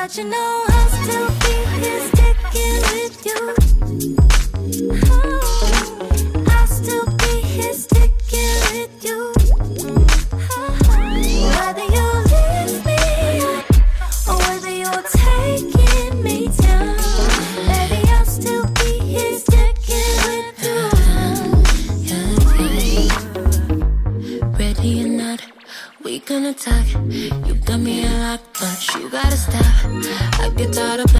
But you know I'll still be here sticking with you. Oh, I'll still be here sticking with you. Whether you leave me or whether you're taking me down, baby, I'll still be here sticking with you. Ready or not, we gonna talk. You got me a lot, but you gotta stop. I get tired of